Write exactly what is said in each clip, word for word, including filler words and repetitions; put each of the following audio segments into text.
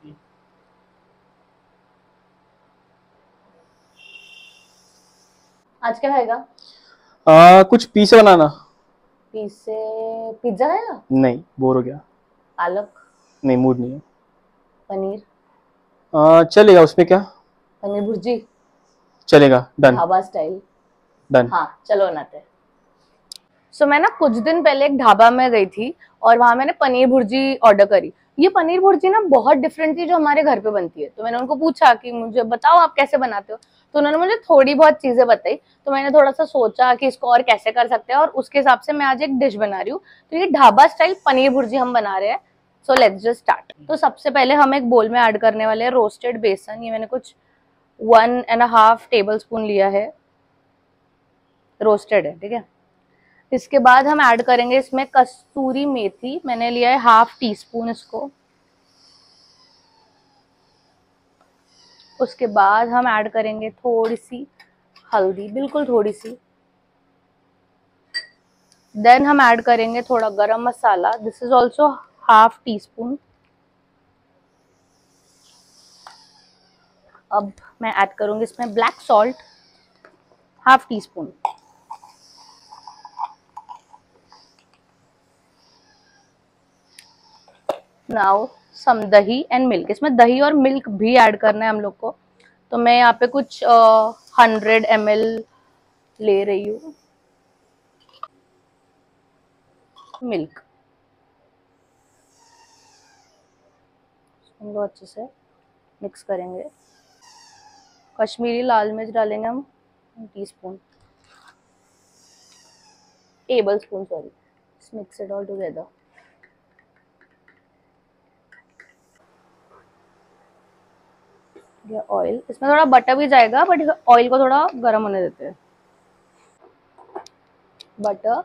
आज क्या खाएगा? आ, कुछ पीसे बनाना। पीसे? पिज्जा खाएगा? नहीं, बोर हो गया। पालक? नहीं, मूड नहीं है। पनीर? आ, चलेगा, उसमें क्या। पनीर भुर्जी? चलेगा, डन। ढाबा स्टाइल? डन। हाँ चलो बनाते हैं। सो so, मैं ना कुछ दिन पहले एक ढाबा में गई थी और वहां मैंने पनीर भुर्जी ऑर्डर करी। ये पनीर भुर्जी ना बहुत डिफरेंट थी जो हमारे घर पे बनती है। तो मैंने उनको पूछा कि मुझे बताओ आप कैसे बनाते हो। तो उन्होंने मुझे थोड़ी बहुत चीजें बताई। तो मैंने थोड़ा सा सोचा कि इसको और कैसे कर सकते हैं और उसके हिसाब से मैं आज एक डिश बना रही हूँ। तो ये ढाबा स्टाइल पनीर भुर्जी हम बना रहे हैं। So let's just start. तो सबसे पहले हम एक बोल में ऐड करने वाले हैं रोस्टेड बेसन। ये मैंने कुछ one and half tablespoon लिया है। रोस्टेड है, ठीक है। इसके बाद हम ऐड करेंगे इसमें कस्तूरी मेथी। मैंने लिया है हाफ टी स्पून इसको। उसके बाद हम ऐड करेंगे थोड़ी सी हल्दी, बिल्कुल थोड़ी सी। देन हम ऐड करेंगे थोड़ा garam masala. This is also half teaspoon. अब मैं ऐड करूंगी इसमें black salt, half teaspoon. Now some dahi and milk. इसमें दही और मिल्क भी ऐड करना है हम लोग को। तो मैं यहाँ पे कुछ हंड्रेड एम एल ले रही हूँ मिल्क। इनको अच्छे से मिक्स करेंगे। कश्मीरी लाल मिर्च डालेंगे हम teaspoon, tablespoon sorry. Mix it all together. ये ऑयल, इसमें थोड़ा बटर भी जाएगा बट ऑयल को थोड़ा गर्म होने देते हैं। बटर,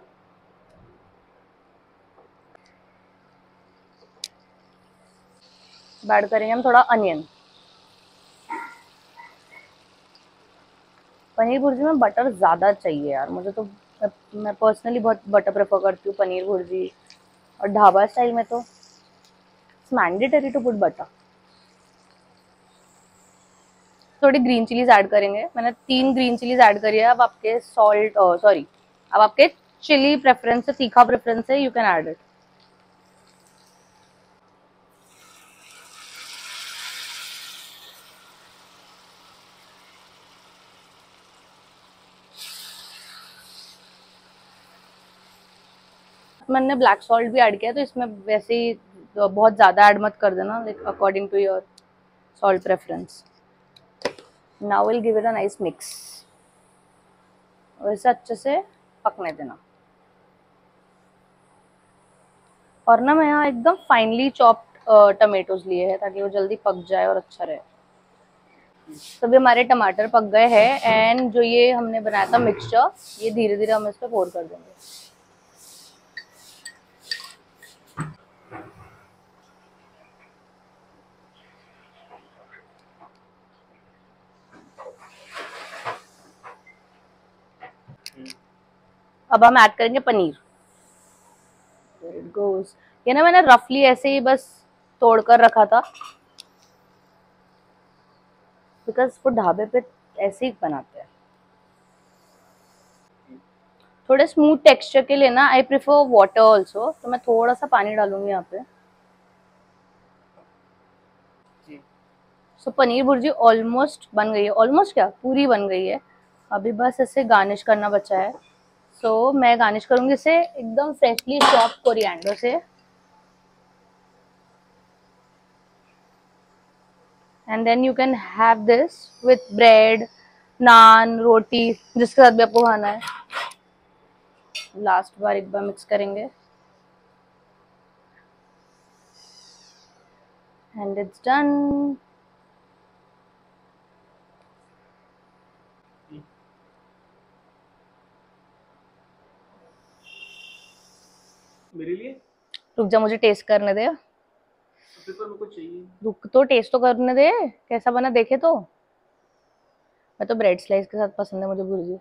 ऐड करेंगे हम थोड़ा अनियन। पनीर भुर्जी में बटर ज्यादा चाहिए यार मुझे तो। मैं पर्सनली बहुत बटर प्रेफर करती हूँ पनीर भुर्जी। और ढाबा स्टाइल में तो it's mandatory to put butter. थोड़ी ग्रीन चिलीज ऐड करेंगे। मैंने तीन ग्रीन चिलीज ऐड करी है। अब आपके सॉल्ट सॉरी अब आपके चिली प्रेफरेंस है, तीखा प्रेफरेंस है, यू कैन ऐड इट। मैंने ब्लैक सॉल्ट भी ऐड किया तो इसमें वैसे ही तो बहुत ज़्यादा ऐड मत कर देना, like according to your salt preference. Now will give it a nice mix और इसे अच्छे से पकने देना। और ना मैं यहाँ एकदम फाइनली चॉप्ड टमेटोज लिए हैं ताकि वो जल्दी पक जाए और अच्छा रहे। तो अभी हमारे टमाटर पक गए हैं एंड जो ये हमने बनाया था मिक्सचर, ये धीरे धीरे हम इस पर पोर कर देंगे। अब हम ऐड करेंगे पनीर। It goes. ये ना मैंने रफली ऐसे ही बस तोड़कर रखा था बिकॉज वो ढाबे पे ऐसे ही बनाते हैं। थोड़े स्मूथ टेक्सचर के लिए ना आई प्रिफर वाटर ऑल्सो। तो मैं थोड़ा सा पानी डालूंगी यहाँ पे। So so, paneer bhurji almost बन गई है। ऑलमोस्ट क्या, पूरी बन गई है। अभी बस इसे गार्निश करना बचा है। सो so, मैं गार्निश करूंगी इसे एकदम फ्रेशली चॉप कोरिएंडर से। And then you can have this with bread, naan, roti, जिसके साथ भी आपको खाना है। लास्ट बार एक बार मिक्स करेंगे एंड इट्स डन। मेरे लिए रुक जा, मुझे टेस्ट करने दे। पेपर मेरे को चाहिए। रुक तो, टेस्ट तो करने दे कैसा बना, देखे तो। मैं तो ब्रेड स्लाइस के साथ पसंद है मुझे भुर्जी।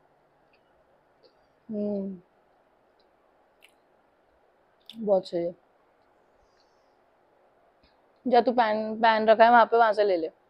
हम्म, बहुत सही है। जा तू पैन पैन रखा है वहां पे, वहां से ले ले।